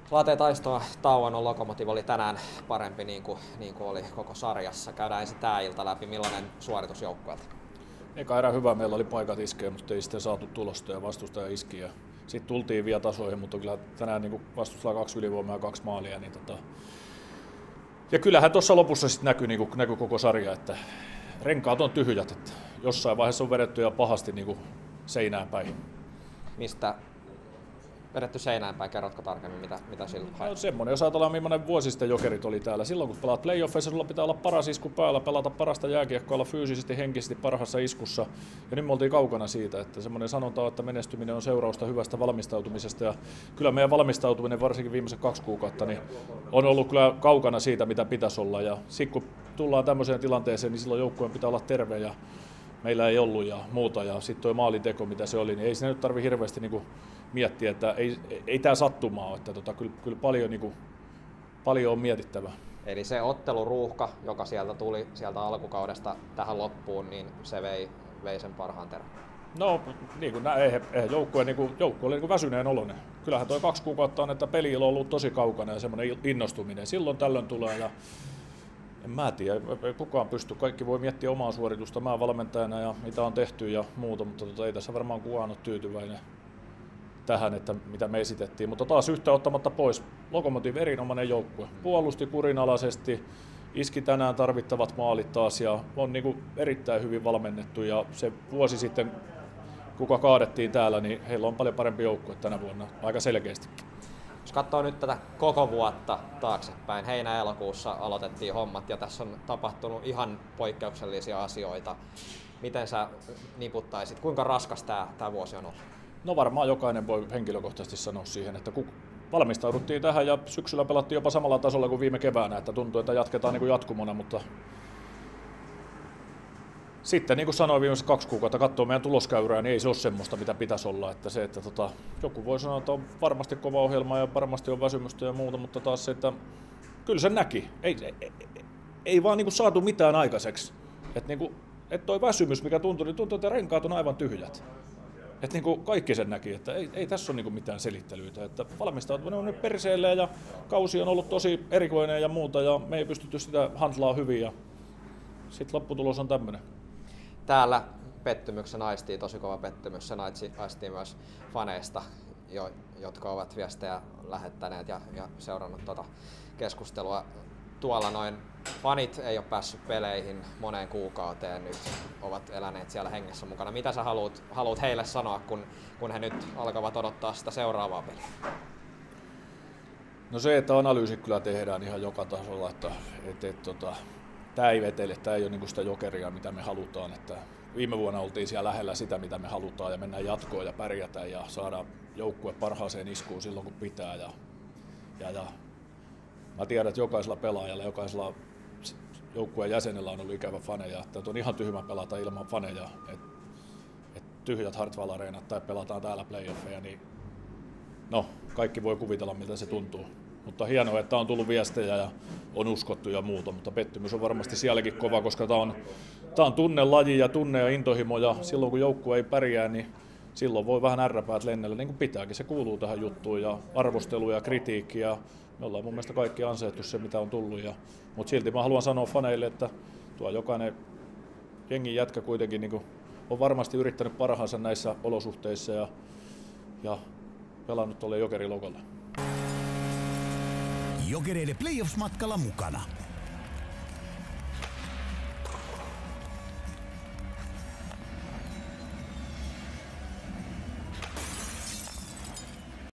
Laateen taistoa tauon Lokomotiv oli tänään parempi niin kuin oli koko sarjassa. Käydään ensin tää ilta läpi. Millainen suoritus joukkueelta? Eka erä hyvä, meillä oli paikat iskeä, mutta ei sitten saatu tulosta ja vastustaja iski. Sitten tultiin vielä tasoihin, mutta kyllä tänään niin vastustaa 2 ylivoimaa ja 2 maalia. Ja kyllähän tuossa lopussa sitten näkyi koko sarja, että renkaat on tyhjät. Että jossain vaiheessa on vedetty ja pahasti niin seinään päin. Mistä vedetty seinään päin? Kerrotko tarkemmin, mitä sillä haet? No semmoinen, jos ajatellaan millainen vuosi sitten Jokerit oli täällä. Silloin kun pelaat playoffeissa, sulla pitää olla paras isku päällä, pelata parasta jääkiekkoa, olla fyysisesti, henkisesti parhaassa iskussa. Ja nyt me oltiin kaukana siitä, että semmoinen sanonta on, että menestyminen on seurausta hyvästä valmistautumisesta. Ja kyllä meidän valmistautuminen, varsinkin viimeiset 2 kuukautta, niin on ollut kyllä kaukana siitä, mitä pitäisi olla. Ja sitten kun tullaan tämmöiseen tilanteeseen, niin silloin joukkueen pitää olla terve ja meillä ei ollut ja muuta. Ja sitten tuo maalinteko, mitä se oli, niin ei siinä nyt tarvitse hirveästi miettiä, että ei tämä sattumaa ole, että kyllä paljon on mietittävää. Eli se otteluruuhka, joka sieltä tuli sieltä alkukaudesta tähän loppuun, niin se vei sen parhaan terän. No, niin kuin joukkue oli väsyneen oloinen. Kyllähän tuo 2 kuukautta on, että peli on ollut tosi kaukana ja semmoinen innostuminen. Silloin tällöin tulee ja en mä tiedä, ei kukaan pysty. Kaikki voi miettiä omaa suoritusta mä valmentajana ja mitä on tehty ja muuta, mutta ei tässä varmaan kukaan ole tyytyväinen tähän, että mitä me esitettiin, mutta taas yhtä ottamatta pois. Lokomotiv erinomainen joukkue. Puolusti kurinalaisesti, iski tänään tarvittavat maalit taas ja on erittäin hyvin valmennettu ja se vuosi sitten, kuka kaadettiin täällä, niin heillä on paljon parempi joukkue tänä vuonna, aika selkeästi. Jos katsoo nyt tätä koko vuotta taaksepäin, heinä-elokuussa aloitettiin hommat ja tässä on tapahtunut ihan poikkeuksellisia asioita. Miten sä niputtaisit, kuinka raskas tämä vuosi on ollut? No varmaan jokainen voi henkilökohtaisesti sanoa siihen, että kun valmistauduttiin tähän ja syksyllä pelattiin jopa samalla tasolla kuin viime keväänä, että tuntuu, että jatketaan jatkumona, mutta sitten niin kuin sanoin viimeiset 2 kuukautta, katsoo meidän tuloskäyrää, niin ei se ole semmoista, mitä pitäisi olla. Että se, että joku voi sanoa, että on varmasti kova ohjelma ja varmasti on väsymystä ja muuta, mutta taas se, että kyllä se näki. Ei vaan saatu mitään aikaiseksi. Että toi väsymys, mikä tuntui, niin tuntui, että renkaat on aivan tyhjät. Että kaikki sen näki, että ei tässä ole mitään selittelyitä. Että valmistautuminen on nyt perseelle ja kausi on ollut tosi erikoinen ja muuta ja me ei pystytty sitä handlaa hyvin ja sitten lopputulos on tämmöinen. Täällä pettymyksen aistii, tosi kova pettymys, sen aistii myös faneista, jotka ovat viestejä lähettäneet ja seurannut tuota keskustelua. Tuolla noin fanit ei ole päässyt peleihin moneen kuukauteen, nyt ovat eläneet siellä hengessä mukana. Mitä sä haluat heille sanoa, kun he nyt alkavat odottaa sitä seuraavaa peliä? No se, että analyysi kyllä tehdään ihan joka tasolla, että tämä ei vetele, tämä ei ole sitä jokeria, mitä me halutaan. Että viime vuonna oltiin siellä lähellä sitä, mitä me halutaan ja mennään jatkoon ja pärjätään ja saadaan joukkue parhaaseen iskuun silloin, kun pitää. Ja mä tiedän, että jokaisella pelaajalla, jokaisella joukkueen jäsenellä on ollut ikävä faneja. Että on ihan tyhmä pelata ilman faneja. Et tyhjät Hartwall Areenat tai pelataan täällä playoffeja, niin no, kaikki voi kuvitella, miltä se tuntuu. Mutta hienoa, että on tullut viestejä ja on uskottu ja muuta, mutta pettymys on varmasti sielläkin kova, koska tämä on tunnelaji ja tunne ja intohimo ja silloin kun joukkue ei pärjää, niin silloin voi vähän ärräpäät lennellä, niin kuin pitääkin. Se kuuluu tähän juttuun ja arvostelu ja kritiikki ja me ollaan mun mielestä kaikki ansaittu se, mitä on tullut. Mutta silti mä haluan sanoa faneille, että tuo jokainen jengin jätkä kuitenkin on varmasti yrittänyt parhaansa näissä olosuhteissa ja pelannut tuolle Jokerin logolle. Jokereiden playoffs-matkalla mukana